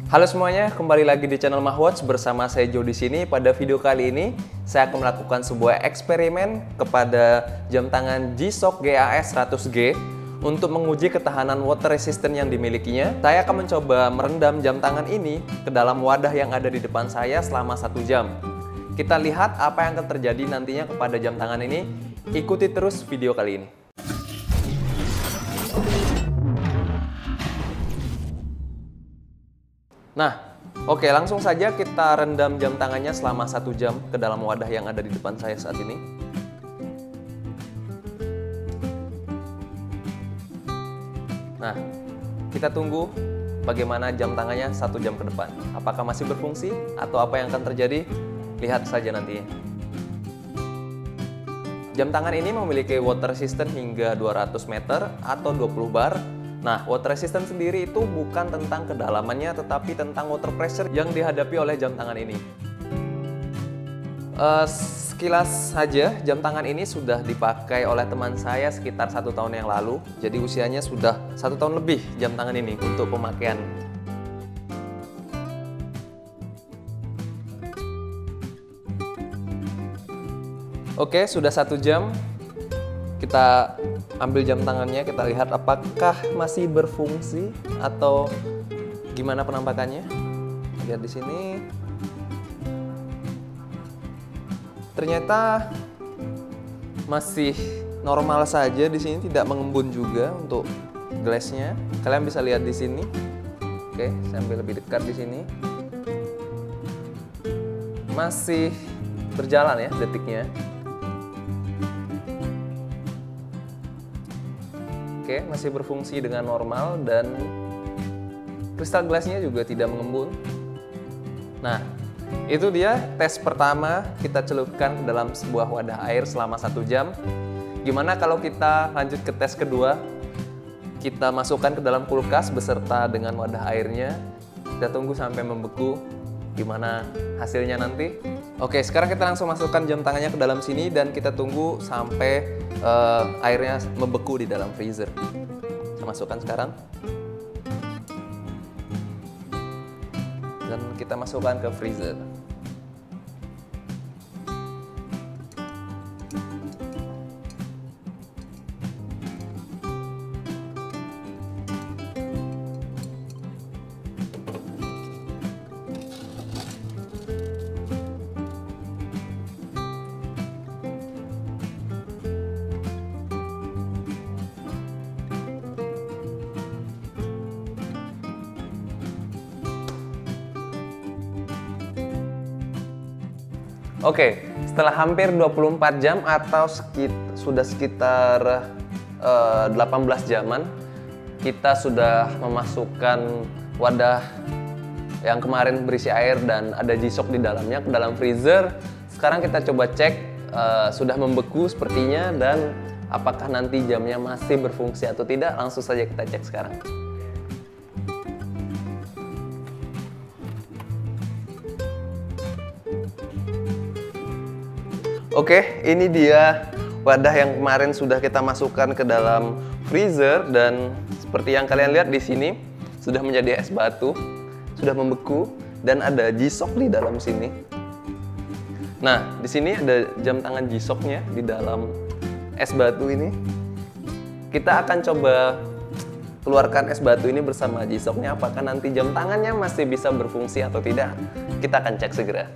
Halo semuanya, kembali lagi di channel Mahwatch bersama saya Joe di sini. Pada video kali ini, saya akan melakukan sebuah eksperimen kepada jam tangan G-Shock GAS 100G untuk menguji ketahanan water resistant yang dimilikinya. Saya akan mencoba merendam jam tangan ini ke dalam wadah yang ada di depan saya selama 1 jam. Kita lihat apa yang akan terjadi nantinya kepada jam tangan ini. Ikuti terus video kali ini. Nah, oke, langsung saja kita rendam jam tangannya selama 1 jam ke dalam wadah yang ada di depan saya saat ini. Nah, kita tunggu bagaimana jam tangannya 1 jam ke depan. Apakah masih berfungsi atau apa yang akan terjadi? Lihat saja nantinya. Jam tangan ini memiliki water resistant hingga 200 meter atau 20 bar. Nah, water resistant sendiri itu bukan tentang kedalamannya, tetapi tentang water pressure yang dihadapi oleh jam tangan ini. Sekilas saja, jam tangan ini sudah dipakai oleh teman saya sekitar 1 tahun yang lalu. Jadi usianya sudah 1 tahun lebih jam tangan ini untuk pemakaian. Oke, sudah 1 jam. Kita ambil jam tangannya, kita lihat apakah masih berfungsi atau gimana penampakannya. Lihat di sini. Ternyata masih normal saja di sini, tidak mengembun juga untuk glassnya. Kalian bisa lihat di sini. Oke, saya ambil lebih dekat di sini. Masih berjalan ya detiknya. Oke, masih berfungsi dengan normal dan kristal glassnya juga tidak mengembun. Nah, itu dia tes pertama, kita celupkan ke dalam sebuah wadah air selama 1 jam. Gimana kalau kita lanjut ke tes kedua? Kita masukkan ke dalam kulkas beserta dengan wadah airnya. Kita tunggu sampai membeku. Gimana hasilnya nanti? Oke, sekarang kita langsung masukkan jam tangannya ke dalam sini dan kita tunggu sampai airnya membeku di dalam freezer. Saya masukkan sekarang. Dan kita masukkan ke freezer. Oke, setelah hampir 24 jam atau sudah sekitar 18 jaman, kita sudah memasukkan wadah yang kemarin berisi air dan ada G-Shock di dalamnya ke dalam freezer. Sekarang kita coba cek, sudah membeku sepertinya, dan apakah nanti jamnya masih berfungsi atau tidak. Langsung saja kita cek sekarang. Oke, ini dia wadah yang kemarin sudah kita masukkan ke dalam freezer, dan seperti yang kalian lihat di sini sudah menjadi es batu, sudah membeku dan ada G-Shock di dalam sini. Nah, di sini ada jam tangan G-Shock-nya di dalam es batu ini. Kita akan coba keluarkan es batu ini bersama G-Shock-nya, apakah nanti jam tangannya masih bisa berfungsi atau tidak. Kita akan cek segera.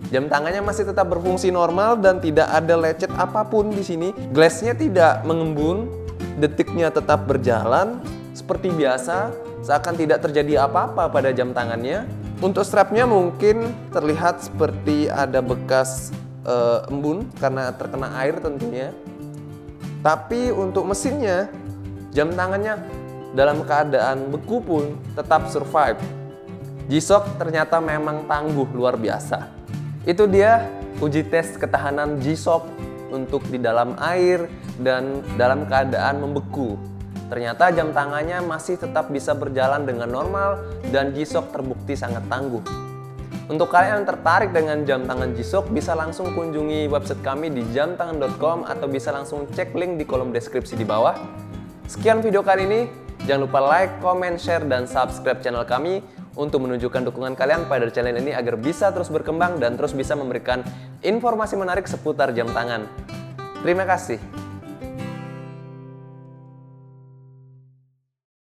Jam tangannya masih tetap berfungsi normal dan tidak ada lecet apapun di sini. Glass-nya tidak mengembun, detiknya tetap berjalan seperti biasa, seakan tidak terjadi apa-apa pada jam tangannya. Untuk strapnya mungkin terlihat seperti ada bekas embun karena terkena air tentunya. Tapi untuk mesinnya, jam tangannya dalam keadaan beku pun tetap survive. G-Shock ternyata memang tangguh luar biasa. Itu dia uji tes ketahanan G-Shock untuk di dalam air dan dalam keadaan membeku. Ternyata jam tangannya masih tetap bisa berjalan dengan normal dan G-Shock terbukti sangat tangguh. Untuk kalian yang tertarik dengan jam tangan G-Shock, bisa langsung kunjungi website kami di jamtangan.com atau bisa langsung cek link di kolom deskripsi di bawah. Sekian video kali ini, jangan lupa like, comment, share, dan subscribe channel kami untuk menunjukkan dukungan kalian pada channel ini agar bisa terus berkembang dan terus bisa memberikan informasi menarik seputar jam tangan. Terima kasih.